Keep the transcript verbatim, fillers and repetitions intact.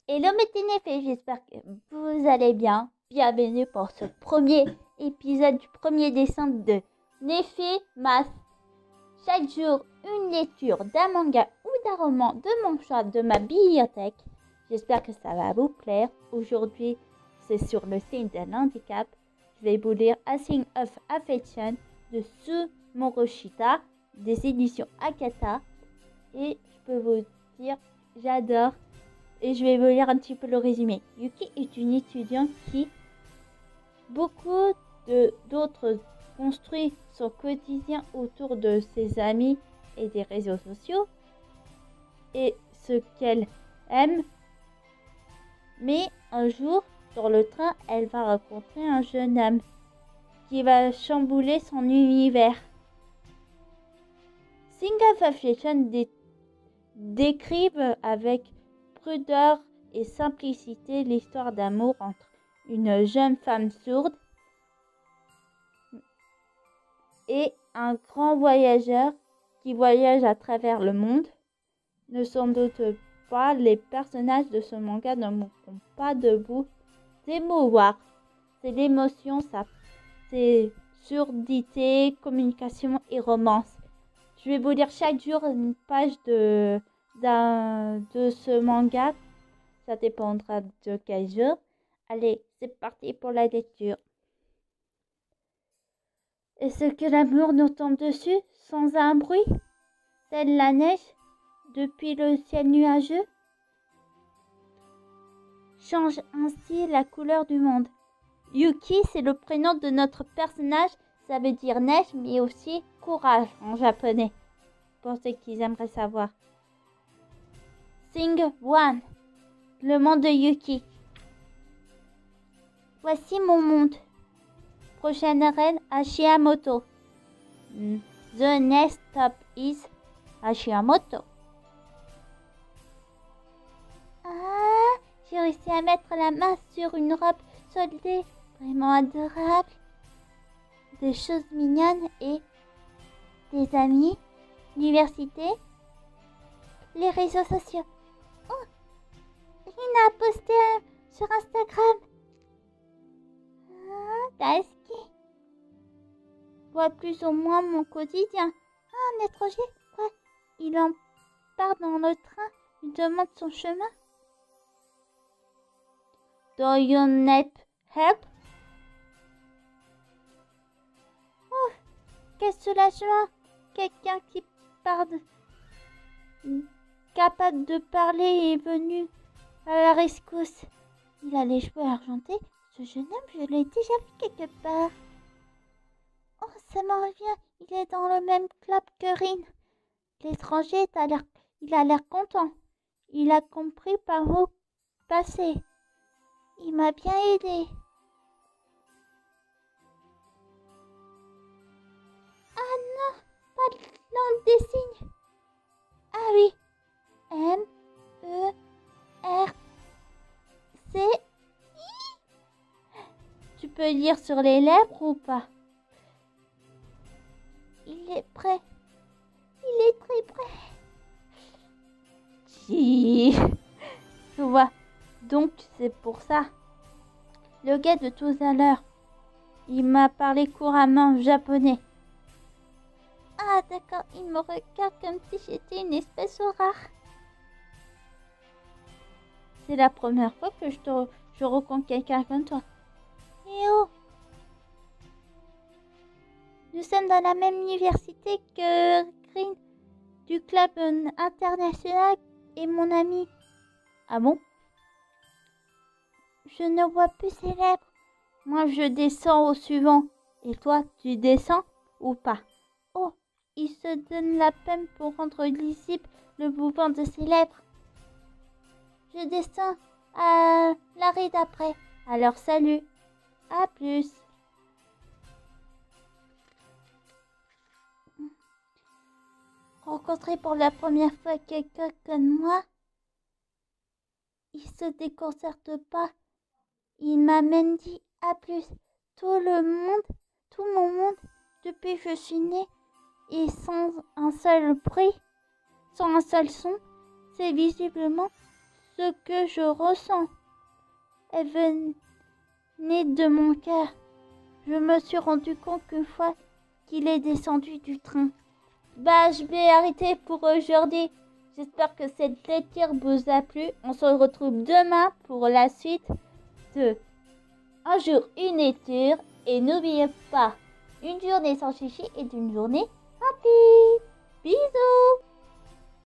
Hello mes petits Néfés, j'espère que vous allez bien. Bienvenue pour ce premier épisode du premier dessin de Néfé Math. Chaque jour, une lecture d'un manga ou d'un roman de mon choix de ma bibliothèque. J'espère que ça va vous plaire. Aujourd'hui, c'est sur le signe de l'handicap. Je vais vous lire A Sign of Affection de Tsumoroshita des éditions Akata. Et je peux vous dire, j'adore. Et je vais vous lire un petit peu le résumé. Yuki est une étudiante qui, beaucoup d'autres, construit son quotidien autour de ses amis et des réseaux sociaux et ce qu'elle aime. Mais un jour, sur le train, elle va rencontrer un jeune homme qui va chambouler son univers. Sign of Affection dé décrivent avec prudeur et simplicité l'histoire d'amour entre une jeune femme sourde et un grand voyageur qui voyage à travers le monde. Ne sans doute pas, les personnages de ce manga ne manqueront pas de vous d'émouvoir. C'est l'émotion, ça, c'est surdité, communication et romance. Je vais vous lire chaque jour une page de d'un de ce manga, ça dépendra de quel jour. Allez, c'est parti pour la lecture. Est-ce que l'amour nous tombe dessus sans un bruit, telle la neige depuis le ciel nuageux? Change ainsi la couleur du monde. Yuki, c'est le prénom de notre personnage, ça veut dire neige mais aussi courage en japonais. Pour ceux qui aimeraient savoir. Sing One, le monde de Yuki. Voici mon monde. Prochaine reine, Hashimoto. The next stop is Hashimoto. Ah, j'ai réussi à mettre la main sur une robe soldée, vraiment adorable. Des choses mignonnes et des amis, l'université, les réseaux sociaux. Oh, Rina a posté euh, sur Instagram. Ah, Daisuke voit plus ou moins mon quotidien. Ah, un étranger, quoi? Il en part dans le train, il demande son chemin. Do you need help? Oh, quel soulagement! Quelqu'un qui parle, capable de parler est venu à la rescousse. Il a les cheveux argentés. Ce jeune homme, je l'ai déjà vu quelque part. Oh, ça m'en revient. Il est dans le même club que Rin. L'étranger, il a l'air content. Il a compris par où passer. Il m'a bien aidé. Ah non, pas de langue des signes. Ah oui. M, E, R, C, I. Tu peux lire sur les lèvres ou pas? Il est prêt. Il est très prêt. Si. Je vois. Donc, c'est pour ça. Le gars de tout à l'heure, il m'a parlé couramment japonais. Ah, d'accord, il me regarde comme si j'étais une espèce rare. C'est la première fois que je, te, je rencontre quelqu'un comme toi. Eh oh! Nous sommes dans la même université que Green du club international et mon ami. Ah bon? Je ne vois plus ses lèvres. Moi, je descends au suivant. Et toi, tu descends ou pas? Oh, il se donne la peine pour rendre lisible le mouvement de ses lèvres. Je descends à l'arrêt d'après. Alors salut. À plus. Rencontrer pour la première fois quelqu'un comme moi. Il se déconcerte pas. Il m'a même dit à plus. Tout le monde, tout mon monde, depuis que je suis née, et sans un seul bruit, sans un seul son, c'est visiblement ce que je ressens. Elle venait de mon cœur. Je me suis rendu compte qu'une fois qu'il est descendu du train. Bah, je vais arrêter pour aujourd'hui. J'espère que cette lecture vous a plu. On se retrouve demain pour la suite de Un jour, une lecture. Et n'oubliez pas, une journée sans chichi est une journée happy. Bisous.